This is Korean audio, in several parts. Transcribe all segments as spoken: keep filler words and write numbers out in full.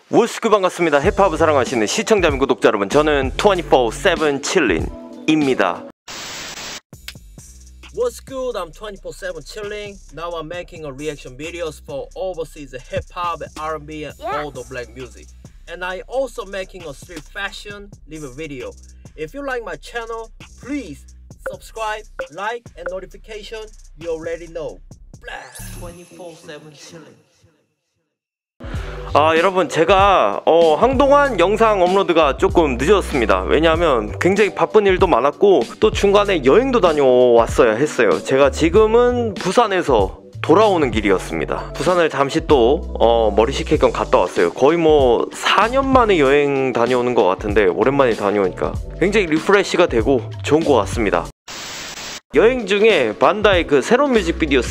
워스크 반갑습니다. 힙합을 사랑하시는 시청자 및 구독자 여러분, 저는 이십사 세븐 칠린입니다. What's good? I'm twenty-four seven chilling. Now I'm making a reaction videos for overseas hip hop, R and B, and Yes. all the black music. And I also making a street fashion live video. If you like my channel, please subscribe, like, and notification. You already know. twenty-four seven chilling. 아 여러분, 제가 어, 한동안 영상 업로드가 조금 늦었습니다. 왜냐하면 굉장히 바쁜 일도 많았고 또 중간에 여행도 다녀왔어야 했어요. 제가 지금은 부산에서 돌아오는 길이었습니다. 부산을 잠시 또 어, 머리 식힐 겸 갔다 왔어요. 거의 뭐 사 년 만에 여행 다녀오는 것 같은데 오랜만에 다녀오니까 굉장히 리프레시가 되고 좋은 것 같습니다. 여행 중에 반다의 그 새로운 뮤직비디오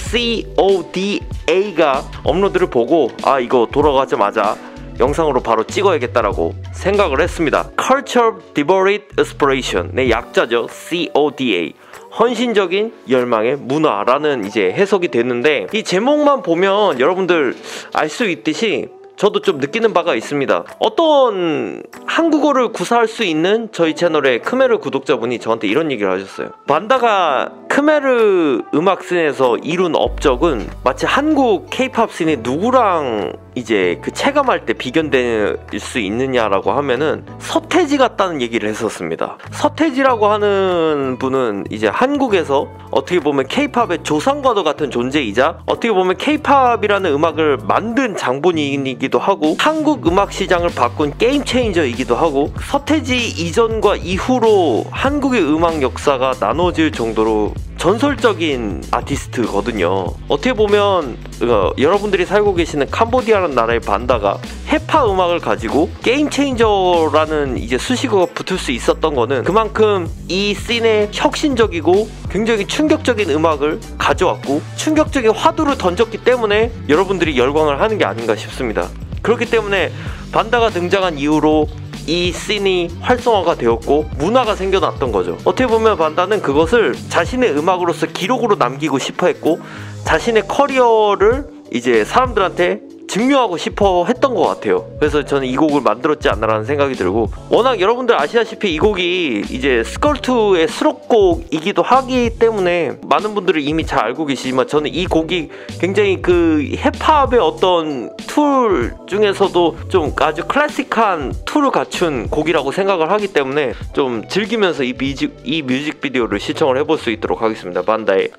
코다가 업로드를 보고 아 이거 돌아가자마자 영상으로 바로 찍어야겠다라고 생각을 했습니다. Culture Devoted Inspiration의 약자죠. 코다. 헌신적인 열망의 문화라는 이제 해석이 됐는데, 이 제목만 보면 여러분들 알 수 있듯이 저도 좀 느끼는 바가 있습니다. 어떤 한국어를 구사할 수 있는 저희 채널의 크메르 구독자분이 저한테 이런 얘기를 하셨어요. 반다가 크메르 음악 씬에서 이룬 업적은 마치 한국 케이팝 씬의 누구랑 이제 그 체감할 때 비견될 수 있느냐라고 하면은 서태지 같다는 얘기를 했었습니다. 서태지라고 하는 분은 이제 한국에서 어떻게 보면 케이팝의 조상과도 같은 존재이자 어떻게 보면 케이팝이라는 음악을 만든 장본인이기도 하고 한국 음악 시장을 바꾼 게임 체인저이기도 하고, 서태지 이전과 이후로 한국의 음악 역사가 나눠질 정도로 전설적인 아티스트거든요. 어떻게 보면 어, 여러분들이 살고 계시는 캄보디아라는 나라의 반다가 힙합 음악을 가지고 게임 체인저라는 이제 수식어가 붙을 수 있었던 거는 그만큼 이 씬에 혁신적이고 굉장히 충격적인 음악을 가져왔고 충격적인 화두를 던졌기 때문에 여러분들이 열광을 하는 게 아닌가 싶습니다. 그렇기 때문에 반다가 등장한 이후로 이 씬이 활성화가 되었고 문화가 생겨났던 거죠. 어떻게 보면 반다는 그것을 자신의 음악으로서 기록으로 남기고 싶어 했고 자신의 커리어를 이제 사람들한테 증명하고 싶어 했던 것 같아요. 그래서 저는 이 곡을 만들었지 않나라는 생각이 들고, 워낙 여러분들 아시다시피 이 곡이 이제 스컬투의 수록곡이기도 하기 때문에 많은 분들이 이미 잘 알고 계시지만 저는 이 곡이 굉장히 그 힙합의 어떤 툴 중에서도 좀 아주 클래식한 툴을 갖춘 곡이라고 생각을 하기 때문에 좀 즐기면서 이, 뮤직, 이 뮤직비디오를 시청을 해볼 수 있도록 하겠습니다. 반다의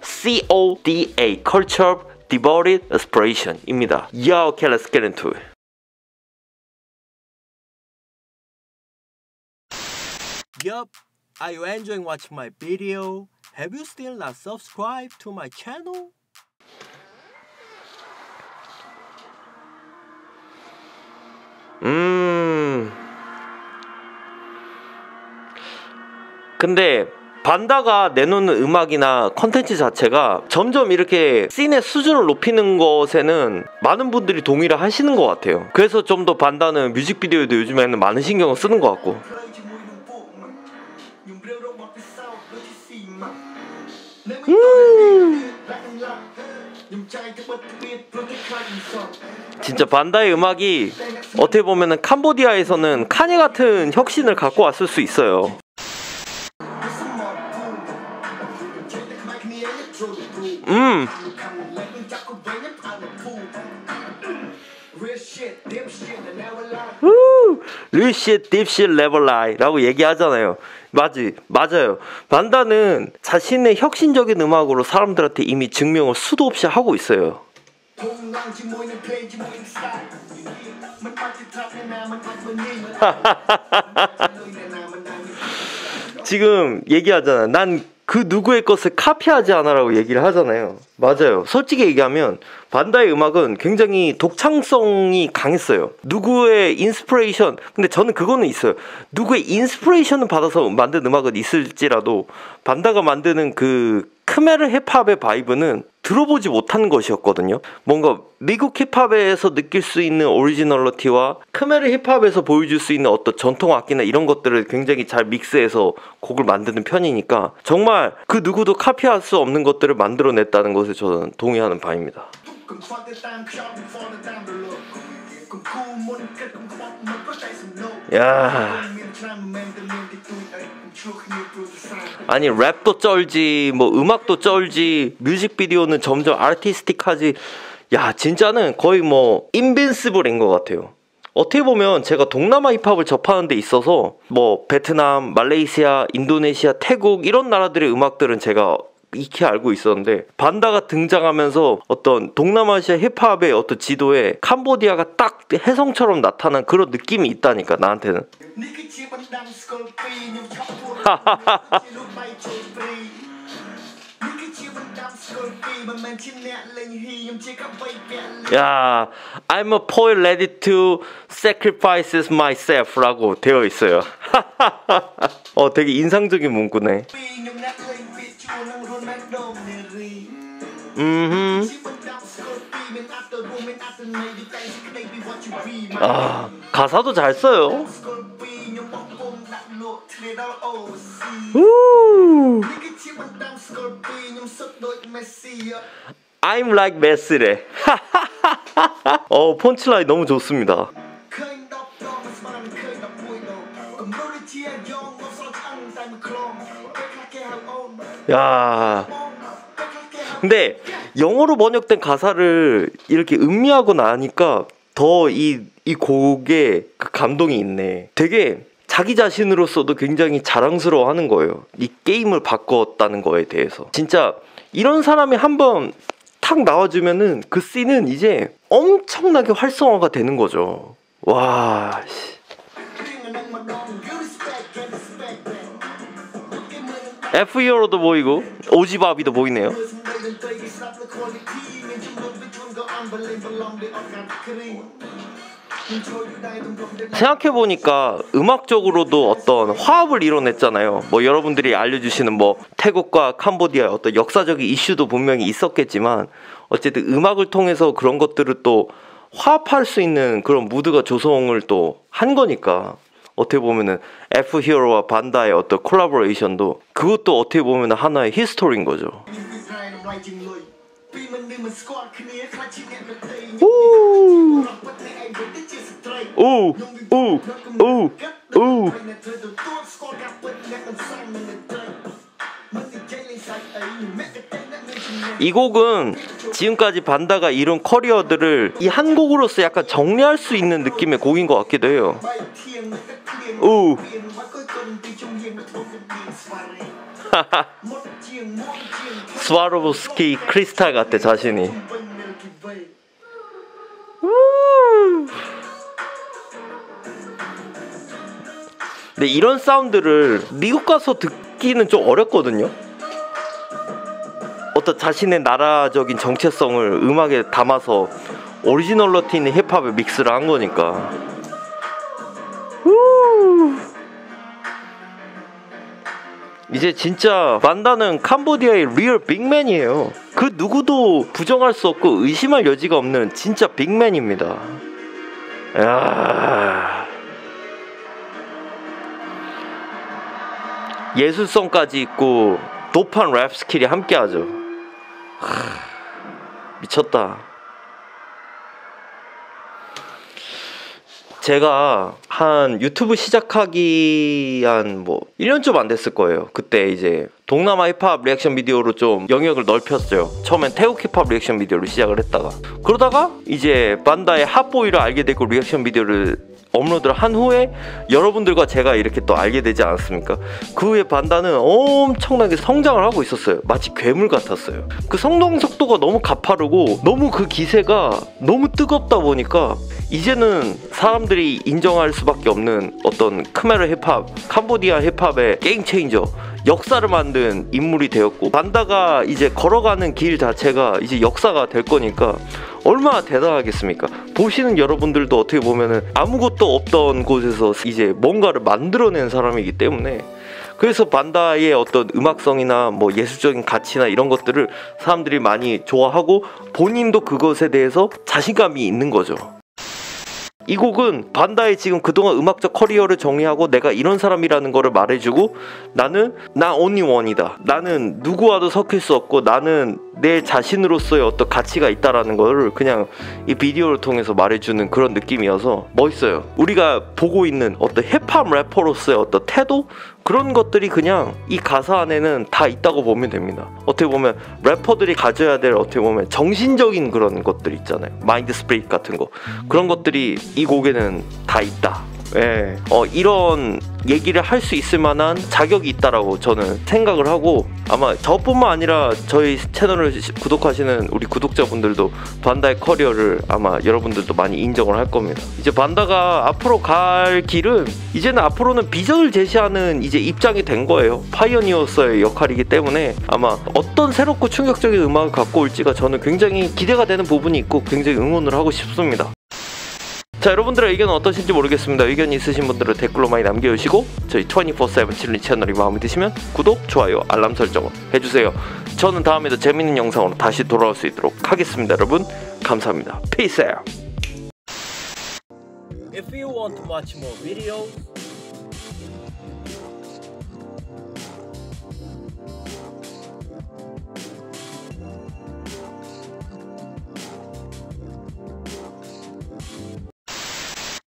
코다 Culture Devoted Inspiration입니다. Yo, okay, let's get into it. Yup, are you enjoying watching my video? Have you still not subscribed to my channel? 음. 근데 반다가 내놓는 음악이나 컨텐츠 자체가 점점 이렇게 씬의 수준을 높이는 것에는 많은 분들이 동의를 하시는 것 같아요. 그래서 좀 더 반다는 뮤직비디오에도 요즘에는 많은 신경을 쓰는 것 같고. 음. 진짜 반다의 음악이 어떻게 보면은 캄보디아에서는 카니 같은 혁신을 갖고 왔을 수 있어요. 음. 리쉣 딥쉣 레벨라이라고 얘기하잖아요. 맞지, 맞아요. 반다는 자신의 혁신적인 음악으로 사람들한테 이미 증명을 수도 없이 하고 있어요. 지금 얘기하잖아. 난 그 누구의 것을 카피하지 않아라고 얘기를 하잖아요. 맞아요. 솔직히 얘기하면 반다의 음악은 굉장히 독창성이 강했어요. 누구의 인스피레이션, 근데 저는 그거는 있어요. 누구의 인스피레이션을 받아서 만든 음악은 있을지라도 반다가 만드는 그 크메르 힙합의 바이브는 들어보지 못한 것이었거든요. 뭔가 미국 힙합에서 느낄 수 있는 오리지널리티와 크메르 힙합에서 보여줄 수 있는 어떤 전통 악기나 이런 것들을 굉장히 잘 믹스해서 곡을 만드는 편이니까 정말 그 누구도 카피할 수 없는 것들을 만들어냈다는 것에 저는 동의하는 바입니다. 야, 아니 랩도 쩔지 뭐 음악도 쩔지 뮤직비디오는 점점 아티스틱하지. 야, 진짜는 거의 뭐 인빈시블인 것 같아요. 어떻게 보면 제가 동남아 힙합을 접하는 데 있어서 뭐 베트남, 말레이시아, 인도네시아, 태국 이런 나라들의 음악들은 제가 익히 알고 있었는데 반다가 등장하면서 어떤 동남아시아 힙합의 어떤 지도에 캄보디아가 딱 혜성처럼 나타난 그런 느낌이 있다니까 나한테는. 야, I'm a poet ready to sacrifice myself 라고 되어 있어요. 어, 되게 인상적인 문구네. 음흠. 아, 가사도 잘 써요. 우. I'm like Messi래. 어, 펀치라인 너무 좋습니다. 야, 근데 영어로 번역된 가사를 이렇게 음미하고 나니까 더 이 이 곡에 그 감동이 있네. 되게 자기 자신으로서도 굉장히 자랑스러워하는 거예요. 이 게임을 바꿨다는 거에 대해서. 진짜 이런 사람이 한번 탁 나와주면은 그 씬은 이제 엄청나게 활성화가 되는 거죠. 와. F-히어로도 보이고 오지바비도 보이네요. 생각해보니까 음악적으로도 어떤 화합을 이뤄냈잖아요. 뭐 여러분들이 알려주시는 뭐 태국과 캄보디아의 어떤 역사적인 이슈도 분명히 있었겠지만 어쨌든 음악을 통해서 그런 것들을 또 화합할 수 있는 그런 무드가 조성을 또 한 거니까 어떻게 보면은 F-히어로와 반다의 어떤 콜라보레이션도 그것도 어떻게 보면 하나의 히스토리인 거죠. 오, 오, 오, 오, 오. 이 곡은 지금까지 반다가 이룬 커리어들을 이 한 곡으로서 약간 정리할 수 있는 느낌의 곡인 것 같기도 해요. 오. 스와로브스키 크리스탈 같아 자신이. 근데 이런 사운드를 미국 가서 듣기는 좀 어렵거든요. 어떤 자신의 나라적인 정체성을 음악에 담아서 오리지널러티 있는 힙합에 믹스를 한 거니까. 이제 진짜 반다는 캄보디아의 리얼 빅맨이에요. 그 누구도 부정할 수 없고 의심할 여지가 없는 진짜 빅맨입니다. 야, 예술성까지 있고 도판 랩 스킬이 함께하죠. 미쳤다. 제가 한 유튜브 시작하기 한 뭐 일 년쯤 안 됐을 거예요. 그때 이제 동남아 힙합 리액션 비디오로 좀 영역을 넓혔어요. 처음엔 태국 힙합 리액션 비디오로 시작을 했다가 그러다가 이제 반다의 핫보이를 알게 되고 리액션 비디오를 업로드를 한 후에 여러분들과 제가 이렇게 또 알게 되지 않았습니까? 그 후에 반다는 엄청나게 성장을 하고 있었어요. 마치 괴물 같았어요. 그 성장 속도가 너무 가파르고 너무 그 기세가 너무 뜨겁다 보니까 이제는 사람들이 인정할 수밖에 없는 어떤 크메르 힙합, 캄보디아 힙합의 게임 체인저, 역사를 만든 인물이 되었고 반다가 이제 걸어가는 길 자체가 이제 역사가 될 거니까 얼마나 대단하겠습니까? 보시는 여러분들도 어떻게 보면은 아무것도 없던 곳에서 이제 뭔가를 만들어낸 사람이기 때문에 그래서 반다의 어떤 음악성이나 뭐 예술적인 가치나 이런 것들을 사람들이 많이 좋아하고 본인도 그것에 대해서 자신감이 있는 거죠. 이 곡은 반다의 지금 그동안 음악적 커리어를 정리하고 내가 이런 사람이라는 거를 말해주고 나는 나 only one이다. 나는 누구와도 섞일 수 없고 나는 내 자신으로서의 어떤 가치가 있다라는 거를 그냥 이 비디오를 통해서 말해주는 그런 느낌이어서 멋있어요. 우리가 보고 있는 어떤 힙합 래퍼로서의 어떤 태도? 그런 것들이 그냥 이 가사 안에는 다 있다고 보면 됩니다. 어떻게 보면 래퍼들이 가져야 될 어떻게 보면 정신적인 그런 것들 있잖아요. 마인드 스피릿 같은 거. 그런 것들이 이 곡에는 다 있다. 예. 어, 이런 얘기를 할 수 있을 만한 자격이 있다라고 저는 생각을 하고 아마 저뿐만 아니라 저희 채널을 구독하시는 우리 구독자분들도 반다의 커리어를 아마 여러분들도 많이 인정을 할 겁니다. 이제 반다가 앞으로 갈 길은 이제는 앞으로는 비전을 제시하는 이제 입장이 된 거예요. 파이어니어스의 역할이기 때문에 아마 어떤 새롭고 충격적인 음악을 갖고 올지가 저는 굉장히 기대가 되는 부분이 있고 굉장히 응원을 하고 싶습니다. 자, 여러분들의 의견은 어떠신지 모르겠습니다. 의견이 있으신 분들은 댓글로 많이 남겨주시고 저희 이십사 세븐 칠리 채널이 마음에 드시면 구독, 좋아요, 알람 설정을 해주세요. 저는 다음에도 재밌는 영상으로 다시 돌아올 수 있도록 하겠습니다. 여러분 감사합니다. Peace out. If you want to watch more videos,